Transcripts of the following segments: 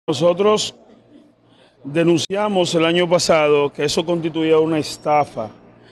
Nosotros denunciamos el año pasado que eso constituía una estafa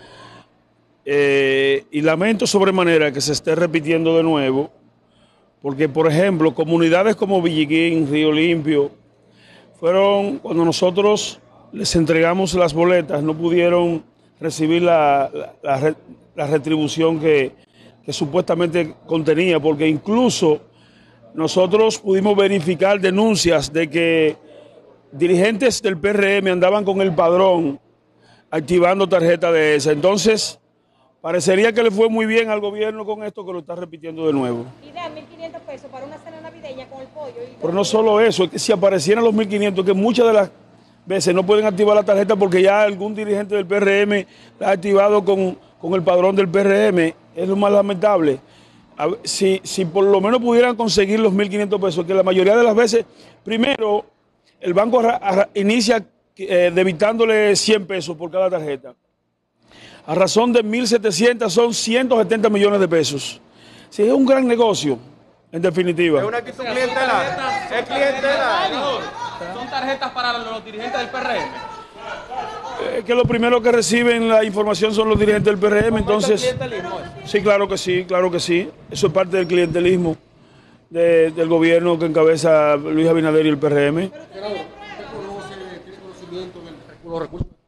y lamento sobremanera que se esté repitiendo de nuevo, porque por ejemplo comunidades como Villiguín, Río Limpio, cuando nosotros les entregamos las boletas, no pudieron recibir la retribución que supuestamente contenía, porque incluso nosotros pudimos verificar denuncias de que dirigentes del PRM andaban con el padrón activando tarjeta de esa. Entonces, parecería que le fue muy bien al gobierno con esto, que lo está repitiendo de nuevo. Y dan 1.500 pesos para una cena navideña con el pollo. Pero no solo eso, es que si aparecieran los 1.500, que muchas de las veces no pueden activar la tarjeta porque ya algún dirigente del PRM la ha activado con el padrón del PRM, es lo más lamentable. Si por lo menos pudieran conseguir los 1.500 pesos, que la mayoría de las veces, primero, el banco inicia debitándole 100 pesos por cada tarjeta. A razón de 1.700 son 170 millones de pesos. Sí, es un gran negocio, en definitiva. Es una actitud clientelar. Es clientelar. Son tarjetas para los dirigentes del PRM. Que lo primero que reciben la información son los dirigentes del PRM, entonces... Sí, claro que sí, claro que sí. Eso es parte del clientelismo del gobierno que encabeza Luis Abinader y el PRM. ¿Usted conoce, tiene conocimiento de los recursos